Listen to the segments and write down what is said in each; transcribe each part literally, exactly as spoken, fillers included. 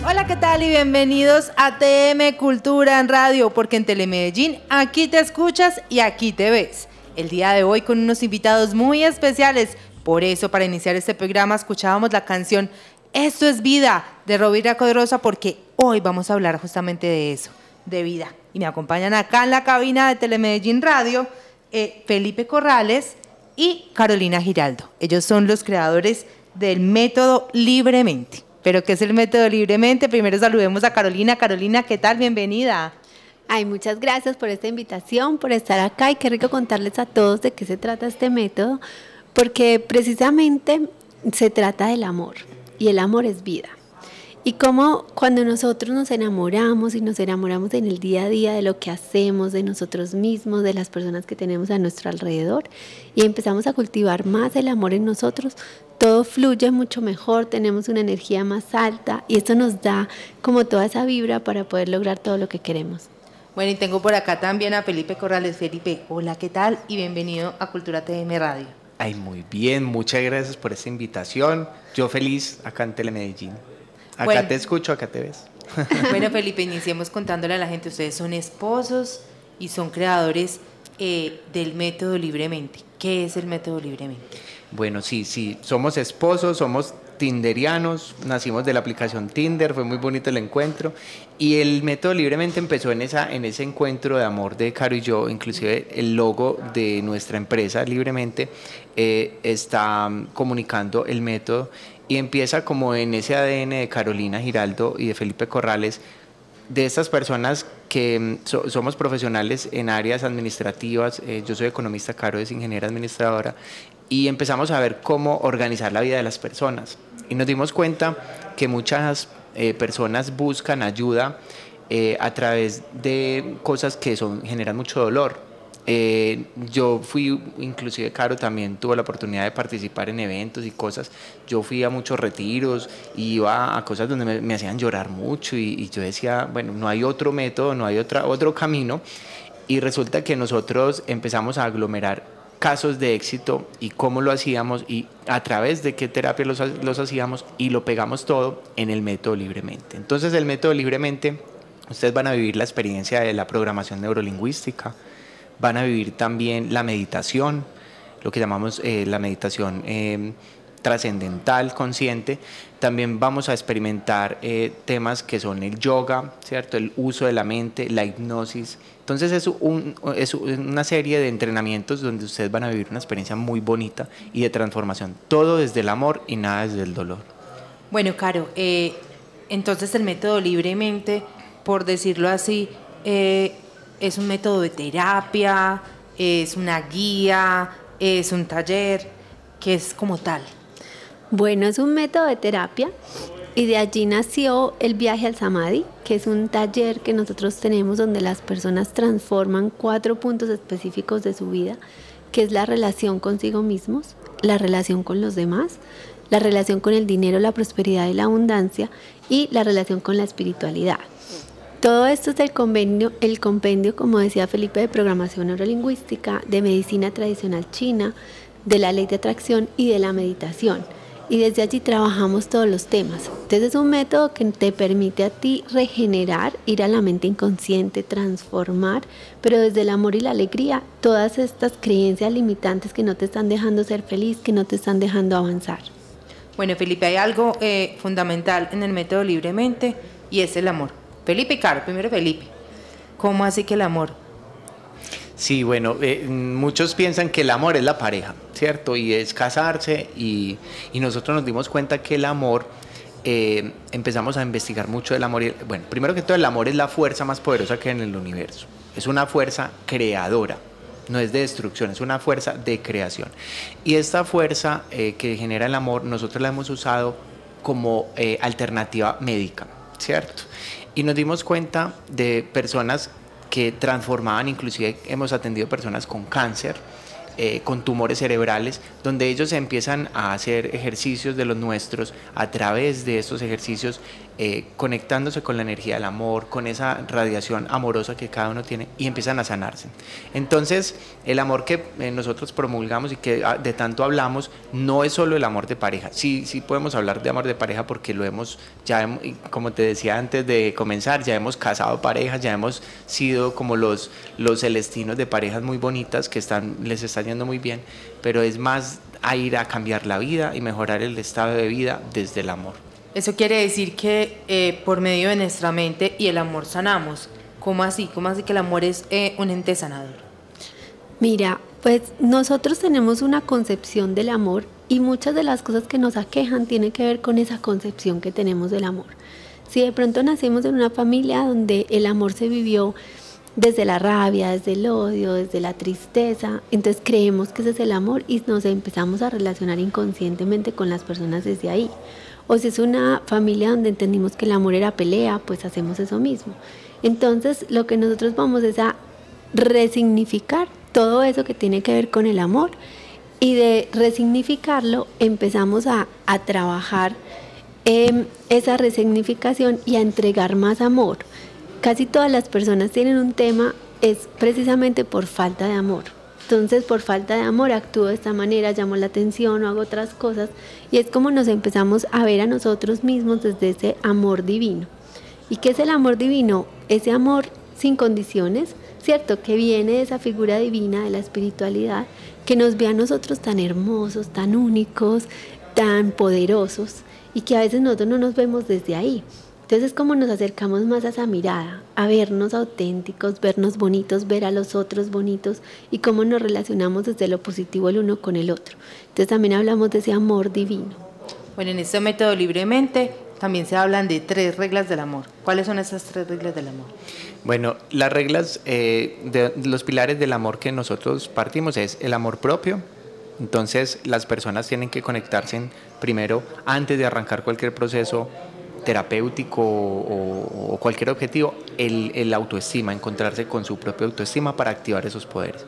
Hola, ¿qué tal? Y bienvenidos a T M Cultura en Radio, porque en Telemedellín aquí te escuchas y aquí te ves. El día de hoy con unos invitados muy especiales. Por eso, para iniciar este programa, escuchábamos la canción Esto es Vida, de Rovira Codrosa, porque hoy vamos a hablar justamente de eso, de vida. Y me acompañan acá en la cabina de Telemedellín Radio, eh, Felipe Corrales y Carolina Giraldo. Ellos son los creadores del método Libremente. ¿Pero qué es el método Libremente? Primero saludemos a Carolina. Carolina, ¿qué tal? Bienvenida. Ay, muchas gracias por esta invitación, por estar acá, y qué rico contarles a todos de qué se trata este método, porque precisamente se trata del amor, y el amor es vida. Y como cuando nosotros nos enamoramos y nos enamoramos en el día a día de lo que hacemos, de nosotros mismos, de las personas que tenemos a nuestro alrededor, y empezamos a cultivar más el amor en nosotros, todo fluye mucho mejor, tenemos una energía más alta y esto nos da como toda esa vibra para poder lograr todo lo que queremos. Bueno, y tengo por acá también a Felipe Corrales. Felipe, hola, ¿qué tal? Y bienvenido a Cultura T M Radio. Ay, muy bien, muchas gracias por esta invitación. Yo feliz acá en Telemedellín. Acá bueno. Te escucho, acá te ves. Bueno, Felipe, iniciemos contándole a la gente, ustedes son esposos y son creadores eh, del método Libremente. ¿Qué es el método Libremente? Bueno, sí, sí, somos esposos, somos tinderianos, nacimos de la aplicación Tinder, fue muy bonito el encuentro, y el método Libremente empezó en, esa, en ese encuentro de amor de Caro y yo. Inclusive el logo de nuestra empresa Libremente eh, está comunicando el método, y empieza como en ese A D N de Carolina Giraldo y de Felipe Corrales, de estas personas que so, somos profesionales en áreas administrativas. Eh, yo soy economista, Caro es ingeniera administradora, y empezamos a ver cómo organizar la vida de las personas, y nos dimos cuenta que muchas eh, personas buscan ayuda eh, a través de cosas que son, generan mucho dolor. Eh, yo fui, inclusive Caro también tuvo la oportunidad de participar en eventos y cosas. Yo fui a muchos retiros y iba a cosas donde me, me hacían llorar mucho, y, y yo decía, bueno, no hay otro método, no hay otra, otro camino, y resulta que nosotros empezamos a aglomerar casos de éxito y cómo lo hacíamos y a través de qué terapia los, los hacíamos, y lo pegamos todo en el método Libremente. Entonces, el método Libremente, ustedes van a vivir la experiencia de la programación neurolingüística, van a vivir también la meditación, lo que llamamos eh, la meditación eh, trascendental, consciente. También vamos a experimentar eh, temas que son el yoga, ¿cierto? El uso de la mente, la hipnosis. Entonces es, un, es una serie de entrenamientos donde ustedes van a vivir una experiencia muy bonita y de transformación, todo desde el amor y nada desde el dolor. Bueno, Caro, eh, entonces el método Libremente, por decirlo así, eh, es un método de terapia, es una guía, es un taller, ¿qué es como tal? Bueno, es un método de terapia, y de allí nació el viaje al Samadhi, que es un taller que nosotros tenemos donde las personas transforman cuatro puntos específicos de su vida, que es la relación consigo mismos, la relación con los demás, la relación con el dinero, la prosperidad y la abundancia, y la relación con la espiritualidad. Todo esto es el convenio, el compendio, como decía Felipe, de programación neurolingüística, de medicina tradicional china, de la ley de atracción y de la meditación. Y desde allí trabajamos todos los temas. Entonces es un método que te permite a ti regenerar, ir a la mente inconsciente, transformar, pero desde el amor y la alegría, todas estas creencias limitantes que no te están dejando ser feliz, que no te están dejando avanzar. Bueno, Felipe, hay algo eh, fundamental en el método Libremente, y es el amor. Felipe y Caro, primero Felipe, ¿cómo así que el amor? Sí, bueno, eh, muchos piensan que el amor es la pareja, ¿cierto? Y es casarse, y, y nosotros nos dimos cuenta que el amor, eh, empezamos a investigar mucho del amor. Y, bueno, primero que todo, el amor es la fuerza más poderosa que hay en el universo. Es una fuerza creadora, no es de destrucción, es una fuerza de creación. Y esta fuerza eh, que genera el amor, nosotros la hemos usado como eh, alternativa médica, ¿cierto? Y nos dimos cuenta de personas que transformaban, inclusive hemos atendido personas con cáncer, eh, con tumores cerebrales, donde ellos empiezan a hacer ejercicios de los nuestros. A través de estos ejercicios eh, conectándose con la energía del amor, con esa radiación amorosa que cada uno tiene y empiezan a sanarse. Entonces, el amor que eh, nosotros promulgamos y que de tanto hablamos no es solo el amor de pareja. Sí, sí podemos hablar de amor de pareja porque lo hemos, ya hemos, como te decía antes de comenzar, ya hemos casado parejas, ya hemos sido como los, los celestinos de parejas muy bonitas que están, les está yendo muy bien, pero es más a ir a cambiar la vida y mejorar el estado de vida desde el amor. Eso quiere decir que eh, por medio de nuestra mente y el amor sanamos. ¿Cómo así? ¿Cómo así que el amor es eh, un ente sanador? Mira, pues nosotros tenemos una concepción del amor y muchas de las cosas que nos aquejan tienen que ver con esa concepción que tenemos del amor. Si de pronto nacimos en una familia donde el amor se vivió desde la rabia, desde el odio, desde la tristeza, entonces creemos que ese es el amor y nos empezamos a relacionar inconscientemente con las personas desde ahí. O si es una familia donde entendimos que el amor era pelea, pues hacemos eso mismo. Entonces lo que nosotros vamos es a resignificar todo eso que tiene que ver con el amor y de resignificarlo empezamos a, a trabajar eh, esa resignificación y a entregar más amor. Casi todas las personas tienen un tema, es precisamente por falta de amor. Entonces, por falta de amor actúo de esta manera, llamo la atención o hago otras cosas y es como nos empezamos a ver a nosotros mismos desde ese amor divino. ¿Y qué es el amor divino? Ese amor sin condiciones, ¿cierto? Que viene de esa figura divina, de la espiritualidad, que nos ve a nosotros tan hermosos, tan únicos, tan poderosos y que a veces nosotros no nos vemos desde ahí. Entonces es como nos acercamos más a esa mirada, a vernos auténticos, vernos bonitos, ver a los otros bonitos y cómo nos relacionamos desde lo positivo el uno con el otro. Entonces también hablamos de ese amor divino. Bueno, en este método Libremente también se hablan de tres reglas del amor. ¿Cuáles son esas tres reglas del amor? Bueno, las reglas, eh, de los pilares del amor que nosotros partimos es el amor propio. Entonces las personas tienen que conectarse en, primero, antes de arrancar cualquier proceso terapéutico o, o cualquier objetivo, el, el autoestima, encontrarse con su propia autoestima para activar esos poderes.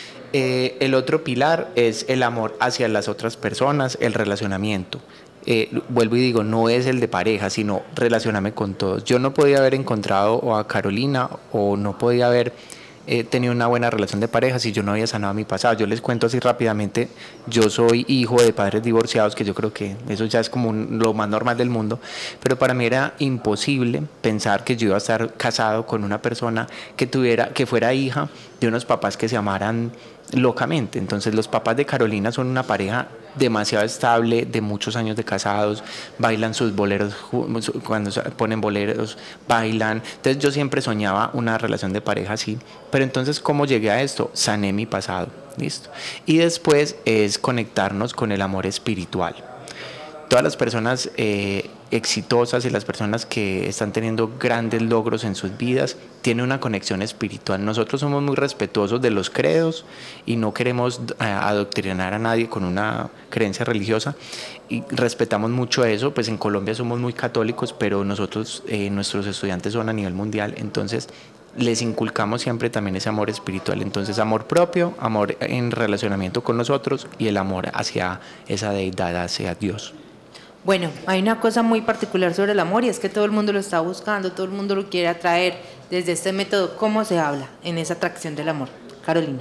Eh, el otro pilar es el amor hacia las otras personas, el relacionamiento. Eh, vuelvo y digo, no es el de pareja, sino relacionarme con todos. Yo no podía haber encontrado a Carolina o no podía haber he tenido una buena relación de pareja si yo no había sanado mi pasado. Yo les cuento así rápidamente, yo soy hijo de padres divorciados, que yo creo que eso ya es como un, lo más normal del mundo, pero para mí era imposible pensar que yo iba a estar casado con una persona que tuviera, que fuera hija de unos papás que se amaran locamente. Entonces los papás de Carolina son una pareja demasiado estable, de muchos años de casados, bailan sus boleros, cuando ponen boleros, bailan. Entonces yo siempre soñaba una relación de pareja así. Pero entonces, ¿cómo llegué a esto? Sané mi pasado, ¿listo? Y después es conectarnos con el amor espiritual. Todas las personas eh, exitosas y las personas que están teniendo grandes logros en sus vidas tienen una conexión espiritual. Nosotros somos muy respetuosos de los credos y no queremos eh, adoctrinar a nadie con una creencia religiosa y respetamos mucho eso. Pues en Colombia somos muy católicos, pero nosotros, eh, nuestros estudiantes son a nivel mundial, entonces les inculcamos siempre también ese amor espiritual. Entonces amor propio, amor en relacionamiento con nosotros y el amor hacia esa deidad, hacia Dios. Bueno, hay una cosa muy particular sobre el amor y es que todo el mundo lo está buscando, todo el mundo lo quiere atraer. Desde este método, ¿cómo se habla en esa atracción del amor? Carolina.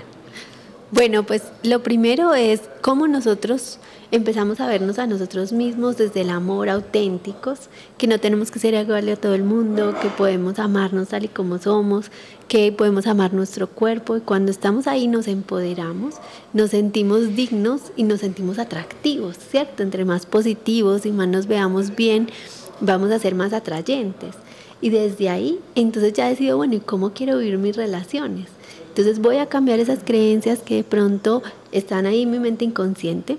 Bueno, pues lo primero es cómo nosotros empezamos a vernos a nosotros mismos desde el amor auténticos, que no tenemos que ser iguales a todo el mundo, que podemos amarnos tal y como somos, que podemos amar nuestro cuerpo y cuando estamos ahí nos empoderamos, nos sentimos dignos y nos sentimos atractivos, ¿cierto? Entre más positivos y más nos veamos bien, vamos a ser más atrayentes. Y desde ahí, entonces ya decido, bueno, ¿y cómo quiero vivir mis relaciones? Entonces voy a cambiar esas creencias que de pronto están ahí en mi mente inconsciente,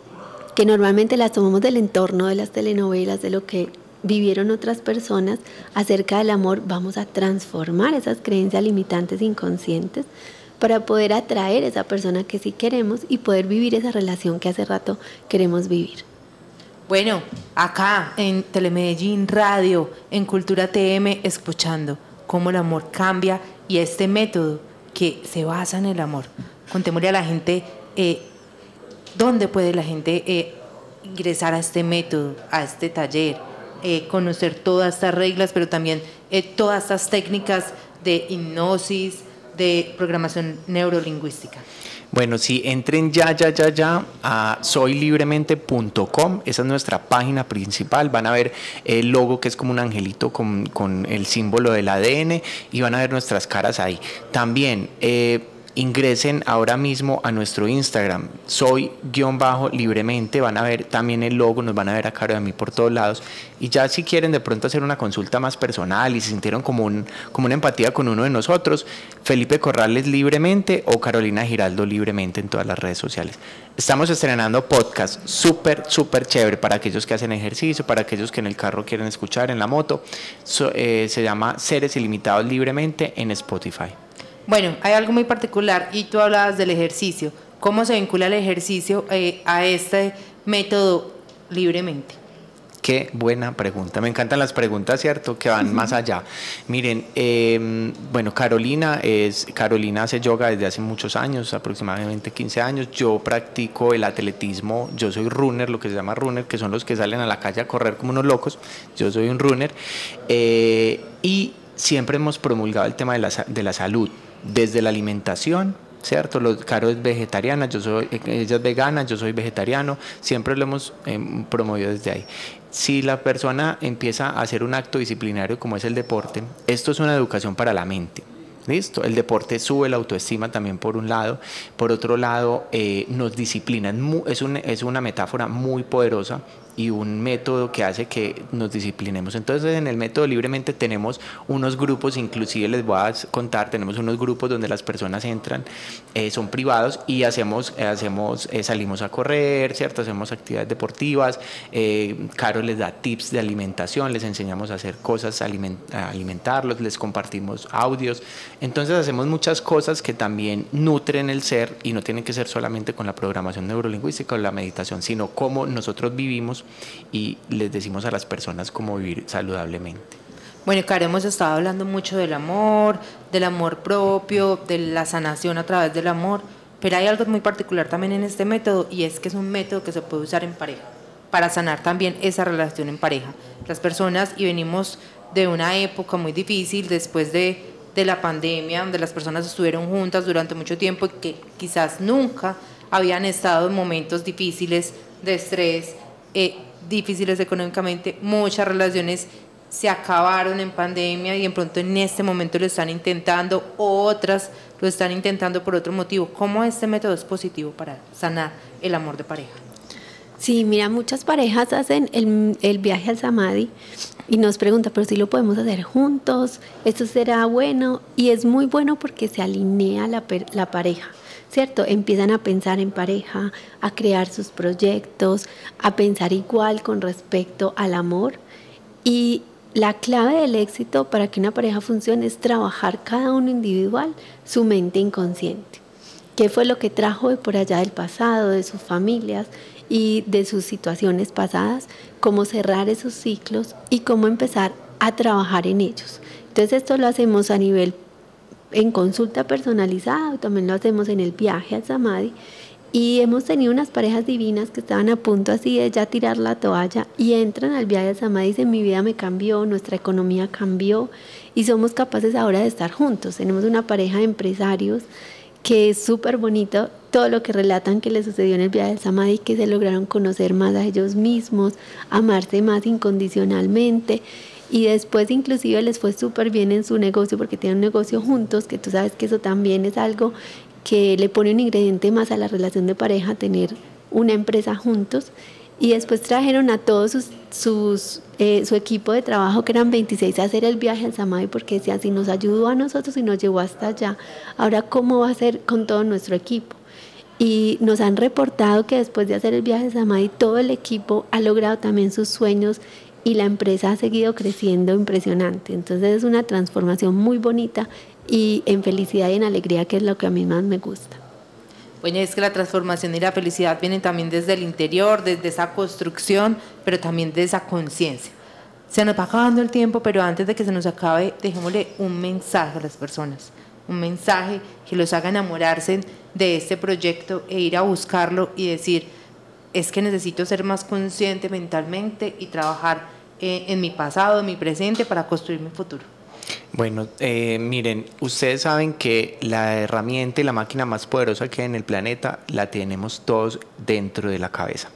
que normalmente las tomamos del entorno, de las telenovelas, de lo que vivieron otras personas acerca del amor. Vamos a transformar esas creencias limitantes inconscientes para poder atraer a esa persona que sí queremos y poder vivir esa relación que hace rato queremos vivir. Bueno, acá en Telemedellín Radio, en Cultura T M, escuchando cómo el amor cambia y este método que se basa en el amor. Contémosle a la gente eh, dónde puede la gente eh, ingresar a este método, a este taller, eh, conocer todas estas reglas, pero también eh, todas estas técnicas de hipnosis, de programación neurolingüística? Bueno, sí, entren ya, ya, ya, ya a soy libremente punto com, esa es nuestra página principal, van a ver el logo que es como un angelito con, con el símbolo del A D N y van a ver nuestras caras ahí. También eh, ingresen ahora mismo a nuestro Instagram, soy-libremente, van a ver también el logo, nos van a ver a Caro y a mí por todos lados, y ya si quieren de pronto hacer una consulta más personal y se sintieron como, un, como una empatía con uno de nosotros, Felipe Corrales libremente o Carolina Giraldo libremente en todas las redes sociales. Estamos estrenando podcast súper, súper chévere para aquellos que hacen ejercicio, para aquellos que en el carro quieren escuchar, en la moto, so, eh, se llama Seres Ilimitados Libremente en Spotify. Bueno, hay algo muy particular y tú hablabas del ejercicio. ¿Cómo se vincula el ejercicio eh, a este método libremente? Qué buena pregunta. Me encantan las preguntas, ¿cierto? Que van uh-huh. más allá. Miren, eh, bueno, Carolina es Carolina hace yoga desde hace muchos años, aproximadamente quince años. Yo practico el atletismo. Yo soy runner, lo que se llama runner, que son los que salen a la calle a correr como unos locos. Yo soy un runner. Eh, y siempre hemos promulgado el tema de la, de la salud, desde la alimentación, ¿cierto? Los, Caro es vegetariana, yo soy, ella es vegana, yo soy vegetariano, siempre lo hemos eh, promovido desde ahí. Si la persona empieza a hacer un acto disciplinario como es el deporte, esto es una educación para la mente. ¿Listo? El deporte sube la autoestima también por un lado, por otro lado eh, nos disciplina, es, muy, es, un, es una metáfora muy poderosa y un método que hace que nos disciplinemos. Entonces en el método libremente tenemos unos grupos, inclusive les voy a contar, tenemos unos grupos donde las personas entran, eh, son privados y hacemos, eh, hacemos eh, salimos a correr, ¿cierto? Hacemos actividades deportivas, eh, Caro les da tips de alimentación, les enseñamos a hacer cosas, aliment, a alimentarlos, les compartimos audios, entonces hacemos muchas cosas que también nutren el ser y no tienen que ser solamente con la programación neurolingüística o la meditación, sino cómo nosotros vivimos y les decimos a las personas cómo vivir saludablemente. Bueno, Caro, hemos estado hablando mucho del amor, del amor propio, de la sanación a través del amor, pero hay algo muy particular también en este método y es que es un método que se puede usar en pareja, para sanar también esa relación en pareja. Las personas, y venimos de una época muy difícil después de, de la pandemia, donde las personas estuvieron juntas durante mucho tiempo y que quizás nunca habían estado en momentos difíciles de estrés, Eh, difíciles económicamente, muchas relaciones se acabaron en pandemia y en pronto en este momento lo están intentando, otras lo están intentando por otro motivo. ¿Cómo este método es positivo para sanar el amor de pareja? Sí, mira, muchas parejas hacen el, el viaje al Samadhi y nos preguntan, pero si lo podemos hacer juntos, ¿esto será bueno? Y es muy bueno porque se alinea la, la pareja, ¿cierto? Empiezan a pensar en pareja, a crear sus proyectos, a pensar igual con respecto al amor. Y la clave del éxito para que una pareja funcione es trabajar cada uno individual su mente inconsciente. ¿Qué fue lo que trajo de por allá del pasado, de sus familias y de sus situaciones pasadas? Cómo cerrar esos ciclos y cómo empezar a trabajar en ellos. Entonces esto lo hacemos a nivel en consulta personalizada, también lo hacemos en el viaje al Samadhi y hemos tenido unas parejas divinas que estaban a punto así de ya tirar la toalla y entran al viaje al Samadhi y dicen, mi vida me cambió, nuestra economía cambió y somos capaces ahora de estar juntos. Tenemos una pareja de empresarios que es súper bonito todo lo que relatan que les sucedió en el viaje al Samadhi, que se lograron conocer más a ellos mismos, amarse más incondicionalmente. Y después inclusive les fue súper bien en su negocio porque tienen un negocio juntos, que tú sabes que eso también es algo que le pone un ingrediente más a la relación de pareja, tener una empresa juntos. Y después trajeron a todos sus, sus, eh, su equipo de trabajo, que eran veintiséis, a hacer el viaje al Samadhi porque decían, si nos ayudó a nosotros y nos llevó hasta allá, ahora ¿cómo va a ser con todo nuestro equipo? Y nos han reportado que después de hacer el viaje al Samadhi, todo el equipo ha logrado también sus sueños y la empresa ha seguido creciendo impresionante. Entonces es una transformación muy bonita y en felicidad y en alegría, que es lo que a mí más me gusta. Bueno, es que la transformación y la felicidad vienen también desde el interior, desde esa construcción, pero también de esa conciencia. Se nos va acabando el tiempo, pero antes de que se nos acabe, dejémosle un mensaje a las personas, un mensaje que los haga enamorarse de este proyecto e ir a buscarlo y decir, es que necesito ser más consciente mentalmente y trabajar eh, en mi pasado, en mi presente, para construir mi futuro? Bueno, eh, miren, ustedes saben que la herramienta y la máquina más poderosa que hay en el planeta la tenemos todos dentro de la cabeza.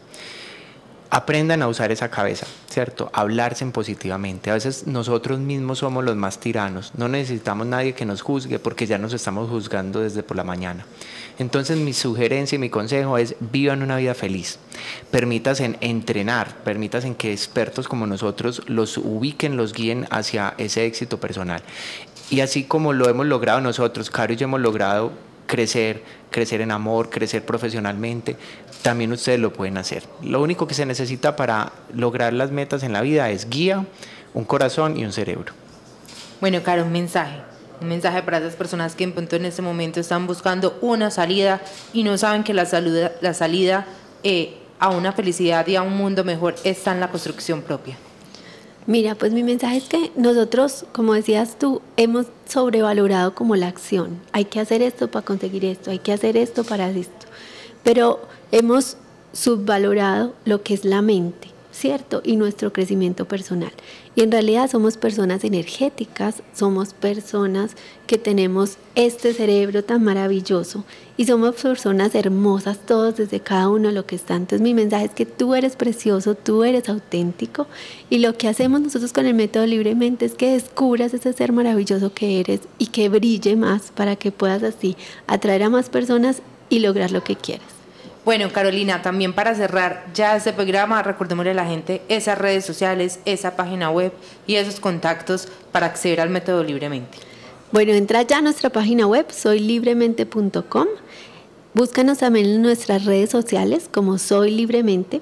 Aprendan a usar esa cabeza, ¿cierto? Hablarse positivamente. A veces nosotros mismos somos los más tiranos. No necesitamos nadie que nos juzgue porque ya nos estamos juzgando desde por la mañana. Entonces mi sugerencia y mi consejo es: vivan una vida feliz. Permítanse entrenar, permítanse que expertos como nosotros los ubiquen, los guíen hacia ese éxito personal. Y así como lo hemos logrado nosotros, Caro y yo hemos logrado crecer, crecer en amor, crecer profesionalmente, también ustedes lo pueden hacer. Lo único que se necesita para lograr las metas en la vida es guía, un corazón y un cerebro. Bueno, Caro, un mensaje. Un mensaje para esas personas que en punto en este momento están buscando una salida y no saben que la, salud, la salida eh, a una felicidad y a un mundo mejor está en la construcción propia. Mira, pues mi mensaje es que nosotros, como decías tú, hemos sobrevalorado como la acción. Hay que hacer esto para conseguir esto, hay que hacer esto para esto. Pero hemos subvalorado lo que es la mente, ¿cierto? Y nuestro crecimiento personal. Y en realidad somos personas energéticas, somos personas que tenemos este cerebro tan maravilloso y somos personas hermosas todos desde cada uno lo que está. Entonces mi mensaje es que tú eres precioso, tú eres auténtico y lo que hacemos nosotros con el método Libremente es que descubras ese ser maravilloso que eres y que brille más para que puedas así atraer a más personas y lograr lo que quieres. Bueno, Carolina, también para cerrar ya este programa, recordémosle a la gente esas redes sociales, esa página web y esos contactos para acceder al método Libremente. Bueno, entra ya a nuestra página web, soy libremente punto com. Búscanos también en nuestras redes sociales como Soy Libremente.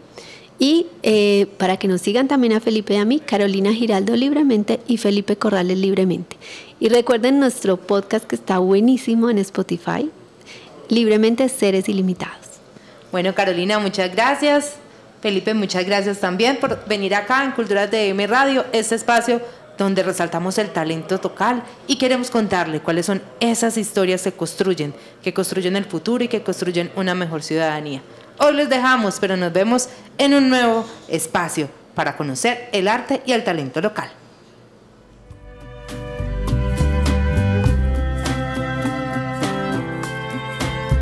Y eh, para que nos sigan también a Felipe y a mí, Carolina Giraldo Libremente y Felipe Corrales Libremente. Y recuerden nuestro podcast que está buenísimo en Spotify, Libremente Seres Ilimitados. Bueno, Carolina, muchas gracias. Felipe, muchas gracias también por venir acá en Culturas de M Radio, este espacio donde resaltamos el talento local y queremos contarle cuáles son esas historias que construyen, que construyen el futuro y que construyen una mejor ciudadanía. Hoy les dejamos, pero nos vemos en un nuevo espacio para conocer el arte y el talento local.